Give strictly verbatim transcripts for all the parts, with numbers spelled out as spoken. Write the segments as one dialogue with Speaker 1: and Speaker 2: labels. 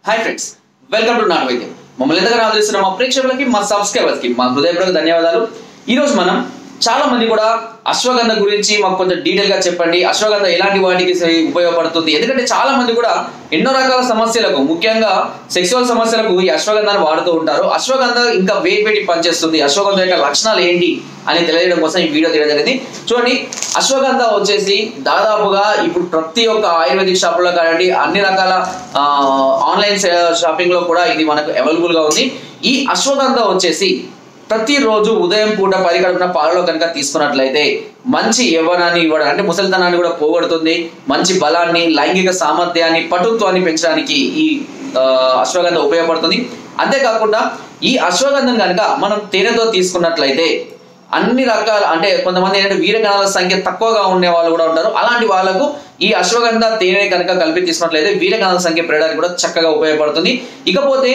Speaker 1: Hi friends, welcome to నాటు వైద్యం. మమ్మల్ని ఎంతగానో ఆదరిస్తున్న మా ప్రేక్షకులకి, మా సబ్స్క్రైబర్స్ కి మా హృదయపూర్వక ధన్యవాదాలు. ఈ రోజు మనం చాలా మంది కూడా అశ్వగంధ గురించి మాకు కొంచెం డీటెయిల్ గా చెప్పండి, అశ్వగంధ ఎలాంటి వాటికి ఉపయోగపడుతుంది. ఎందుకంటే చాలా మంది కూడా ఎన్నో రకాల సమస్యలకు, ముఖ్యంగా సెక్సువల్ సమస్యలకు ఈ అశ్వగంధాన్ని వాడుతూ ఉంటారు. అశ్వగంధ ఇంకా వేటి వేటి పనిచేస్తుంది, అశ్వగంధ యొక్క లక్షణాలు ఏంటి అని తెలియడం కోసం ఈ వీడియో తీయడం జరిగింది. చూడండి, అశ్వగంధ వచ్చేసి దాదాపుగా ఇప్పుడు ప్రతి ఒక్క ఆయుర్వేదిక్ షాపులో కానివ్వండి, అన్ని రకాల ఆన్లైన్ షాపింగ్ లో కూడా ఇది మనకు అవైలబుల్ గా ఉంది. ఈ అశ్వగంధ వచ్చేసి ప్రతిరోజు ఉదయం పూట పరిగడుపున పాలలో కనుక తీసుకున్నట్లయితే మంచి యవ్వనాన్ని ఇవ్వడం, అంటే ముసలితనాన్ని కూడా పోగొడుతుంది. మంచి బలాన్ని, లైంగిక సామర్థ్యాన్ని, పటుత్వాన్ని పెంచడానికి ఈ అశ్వగంధ ఉపయోగపడుతుంది. అంతేకాకుండా ఈ అశ్వగంధం కనుక మనం తేనెతో తీసుకున్నట్లయితే అన్ని రకాల, అంటే కొంతమంది ఏంటంటే వీరకణాల సంఖ్య తక్కువగా ఉండే వాళ్ళు కూడా ఉంటారు. అలాంటి వాళ్ళకు ఈ అశ్వగంధ తేనె కనుక కలిపి తీసుకున్నట్లయితే వీరకణాల సంఖ్య పెరగడానికి కూడా చక్కగా ఉపయోగపడుతుంది. ఇకపోతే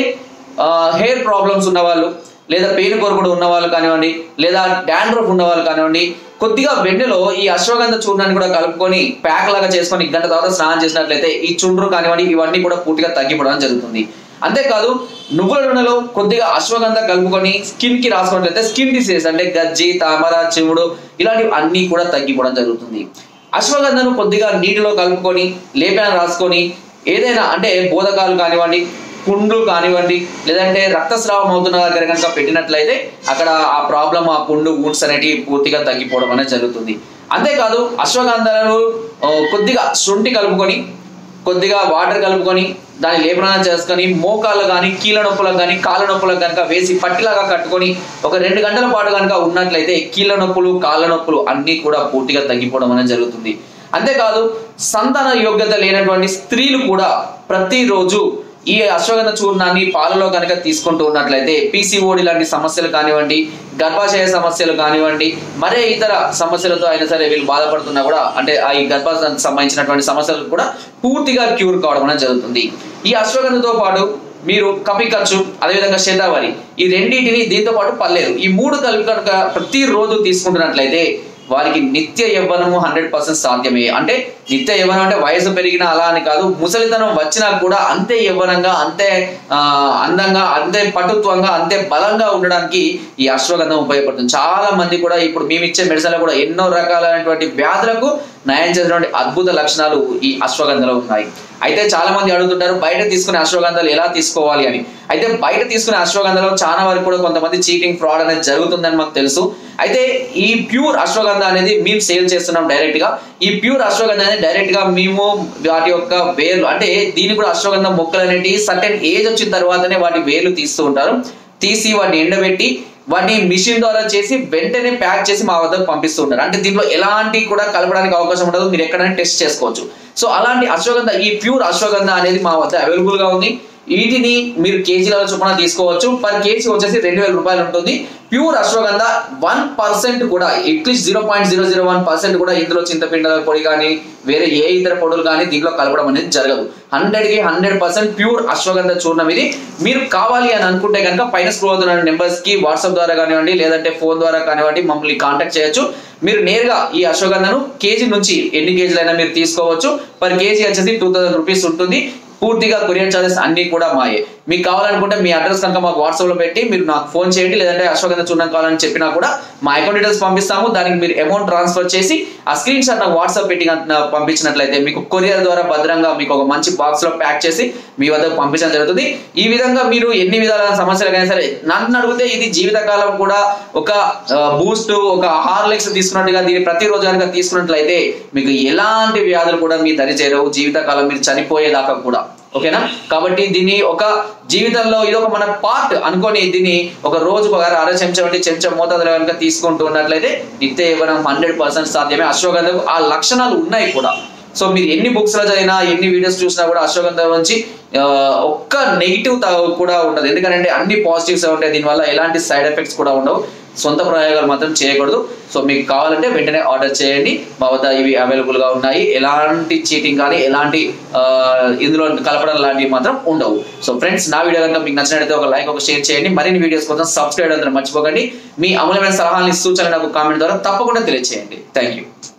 Speaker 1: హెయిర్ ప్రాబ్లమ్స్ ఉన్న వాళ్ళు, లేదా పెయిన్ కొరకుడు ఉన్న వాళ్ళు కానివ్వండి, లేదా డాండ్రఫ్ ఉన్న వాళ్ళు కానివ్వండి, కొద్దిగా వెన్నెలో ఈ అశ్వగంధ చూర్ణాన్ని కూడా కలుపుకొని ప్యాక్ లాగా చేసుకొని గంట తర్వాత స్నానం చేసినట్లయితే ఈ చుండ్రు కానివ్వండి ఇవన్నీ కూడా పూర్తిగా తగ్గిపోవడం జరుగుతుంది. అంతేకాదు నువ్వుల నూనెలో కొద్దిగా అశ్వగంధ కలుపుకొని స్కిన్ కి రాసుకున్నట్లయితే స్కిన్ డిసీజ్ అంటే గజ్జి, తామర, చెవుడు ఇలాంటివి అన్ని కూడా తగ్గిపోవడం జరుగుతుంది. అశ్వగంధను కొద్దిగా నీటిలో కలుపుకొని లేపన రాసుకొని ఏదైనా, అంటే బోధకాలు కానివ్వండి, పుండ్లు కానివ్వండి, లేదంటే రక్తస్రావం అవుతున్న దగ్గర కనుక పెట్టినట్లయితే అక్కడ ఆ ప్రాబ్లం, ఆ పుండు వూడ్స్ అనేటివి పూర్తిగా తగ్గిపోవడం అనేది జరుగుతుంది. అంతేకాదు అశ్వగంధను కొద్దిగా శుంఠి కలుపుకొని, కొద్దిగా వాటర్ కలుపుకొని దాన్ని లేపనం చేసుకొని మోకాళ్ళు కానీ, కీళ్ళ నొప్పులకు కానీ, కాళ్ళ నొప్పులకు కనుక వేసి పట్టిలాగా కట్టుకొని ఒక రెండు గంటల పాటు కనుక ఉన్నట్లయితే కీళ్ళ నొప్పులు, కాళ్ళ నొప్పులు అన్నీ కూడా పూర్తిగా తగ్గిపోవడం అనేది జరుగుతుంది. అంతేకాదు సంతాన యోగ్యత లేనటువంటి స్త్రీలు కూడా ప్రతిరోజు ఈ అశ్వగంధ చూర్ణాన్ని పాలలో కనుక తీసుకుంటూ ఉన్నట్లయితే పీసీఓడి లాంటి సమస్యలు కానివ్వండి, గర్భాశయ సమస్యలు కానివ్వండి, మరే ఇతర సమస్యలతో అయినా సరే వీళ్ళు బాధపడుతున్నా కూడా, అంటే ఆ ఈ గర్భాశయానికి సంబంధించినటువంటి సమస్యలకు కూడా పూర్తిగా క్యూర్ కావడం అనేది జరుగుతుంది. ఈ అశ్వగంధతో పాటు మీరు కపికచ్చు, అదేవిధంగా శతావరి, ఈ రెండింటిని దీంతో పాటు పల్లేరు, ఈ మూడు కలిపి కనుక ప్రతిరోజు తీసుకుంటున్నట్లయితే వారికి నిత్య యవ్వనము హండ్రెడ్ పర్సెంట్ సాధ్యమే. అంటే నిత్య యవ్వనం అంటే వయసు పెరిగినా అలా అని కాదు, ముసలితనం వచ్చినా కూడా అంతే యవ్వనంగా, అంతే ఆ అందంగా, అంతే పటుత్వంగా, అంతే బలంగా ఉండడానికి ఈ అశ్వగంధం ఉపయోగపడుతుంది. చాలా మంది కూడా ఇప్పుడు మేము ఇచ్చే మెడిసిన్లో కూడా ఎన్నో రకాలైనటువంటి వ్యాధులకు నయం చేసినటువంటి అద్భుత లక్షణాలు ఈ అశ్వగంధలో ఉన్నాయి. అయితే చాలా మంది అడుగుతుంటారు బయట తీసుకునే అశ్వగంధాలు ఎలా తీసుకోవాలి అని. అయితే బయట తీసుకునే అశ్వగంధలో చాలా వరకు కూడా కొంతమంది చీటింగ్, ఫ్రాడ్ అనేది జరుగుతుందని మాకు తెలుసు. అయితే ఈ ప్యూర్ అశ్వగంధ అనేది మేము సేల్ చేస్తున్నాం డైరెక్ట్ గా. ఈ ప్యూర్ అశ్వగంధ అనేది డైరెక్ట్ గా మేము వాటి యొక్క వేర్లు, అంటే దీని కూడా అశ్వగంధ మొక్కలు అనేవి సర్టెన్ ఏజ్ వచ్చిన తర్వాతనే వాటి వేర్లు తీస్తూ ఉంటారు. తీసి వాటిని ఎండబెట్టి వాటిని మిషన్ ద్వారా చేసి వెంటనే ప్యాక్ చేసి మా వద్దకు పంపిస్తూ ఉంటారు. అంటే దీంట్లో ఎలాంటి కూడా కలపడానికి అవకాశం ఉండదు, మీరు ఎక్కడైనా టెస్ట్ చేసుకోవచ్చు. సో అలాంటి అశ్వగంధ, ఈ ప్యూర్ అశ్వగంధ అనేది మా వద్ద అవైలబుల్ గా ఉంది. వీటిని మీరు కేజీల చొప్పున తీసుకోవచ్చు. పర్ కేజీ వచ్చేసి రెండు వేల రూపాయలు ఉంటుంది. ప్యూర్ అశ్వగంధ వన్ పర్సెంట్ కూడా, at least zero point zero zero one percent కూడా ఇందులో చింతపిండల పొడి కానీ వేరే ఏ ఇతర పొడులు కానీ దీంట్లో కలపడం అనేది జరగదు. హండ్రెడ్ కి హండ్రెడ్ పర్సెంట్ ప్యూర్ అశ్వగంధ చూర్ణం ఇది. మీరు కావాలి అని అనుకుంటే కనుక పైన స్క్రోల్ అవుతున్న నెంబర్స్ కి వాట్సాప్ ద్వారా కానివ్వండి, లేదంటే ఫోన్ ద్వారా కానివ్వండి మమ్మల్ని కాంటాక్ట్ చేయొచ్చు. మీరు నేరుగా ఈ అశ్వగంధను కేజీ నుంచి ఎన్ని కేజీలైనా మీరు తీసుకోవచ్చు. పర్ కేజీ వచ్చేసి టూ థౌసండ్ రూపీస్ ఉంటుంది. పూర్తిగా కొరియర్ చార్జెస్ అన్ని కూడా మాయే. మీకు కావాలనుకుంటే మీ అడ్రస్ కనుక మాకు వాట్సాప్ లో పెట్టి మీరు నాకు ఫోన్ చేయండి, లేదంటే అశ్వగంధ చూర్ణం కావాలని చెప్పినా కూడా మా అకౌంట్ డీటెయిల్స్ పంపిస్తాము. దానికి మీరు అమౌంట్ ట్రాన్స్ఫర్ చేసి ఆ స్క్రీన్ షాట్ నాకు వాట్సాప్ పెట్టి పంపించినట్లయితే మీకు కొరియర్ ద్వారా భద్రంగా మీకు ఒక మంచి బాక్స్ లో ప్యాక్ చేసి మీ వద్దకు పంపించడం జరుగుతుంది. ఈ విధంగా మీరు ఎన్ని విధాలైన సమస్యలకైనా సరే నన్ను అడిగితే ఇది జీవితకాలం కూడా ఒక బూస్ట్, ఒక హార్లిక్స్ తీసుకున్నట్టుగా దీన్ని ప్రతిరోజు కనుక తీసుకున్నట్లయితే మీకు ఎలాంటి వ్యాధులు కూడా మీ దరి చేరవు, జీవితకాలం మీరు చనిపోయేదాకా కూడా. ఓకేనా? కాబట్టి దీన్ని ఒక జీవితంలో ఇది ఒక మన పార్ట్ అనుకొని దీన్ని ఒక రోజు ఒక అర చెంచా అంటే చెంచా మోతాదులో కనుక తీసుకుంటూ ఉన్నట్లయితే నిత్య యవ్వనం హండ్రెడ్ పర్సెంట్ సాధ్యమే. అశ్వగంధకు ఆ లక్షణాలు ఉన్నాయి కూడా. సో మీరు ఎన్ని బుక్స్ లో చదివినా, ఎన్ని వీడియోస్ చూసినా కూడా అశ్వగంధ నుంచి ఒక్క నెగిటివ్ కూడా ఉండదు. ఎందుకంటే అన్ని పాజిటివ్స్ ఉంటాయి, దీనివల్ల ఎలాంటి సైడ్ ఎఫెక్ట్స్ కూడా ఉండవు. సొంత ప్రయోగాలు మాత్రం చేయకూడదు. సో మీకు కావాలంటే వెంటనే ఆర్డర్ చేయండి, మా వద్ద ఇవి అవైలబుల్ గా ఉన్నాయి. ఎలాంటి చీటింగ్ కానీ ఎలాంటి ఇందులో కలపడం లాంటివి మాత్రం ఉండవు. సో ఫ్రెండ్స్, నా వీడియో కనుక మీకు నచ్చినట్లయితే ఒక లైక్, ఒక షేర్ చేయండి. మరిన్ని వీడియోస్ కోసం సబ్స్క్రైబ్ అందరూ మర్చిపోకండి. మీ అమూల్యమైన సలహాలని, సూచనలు నాకు కామెంట్ ద్వారా తప్పకుండా తెలియజేయండి. Thank you.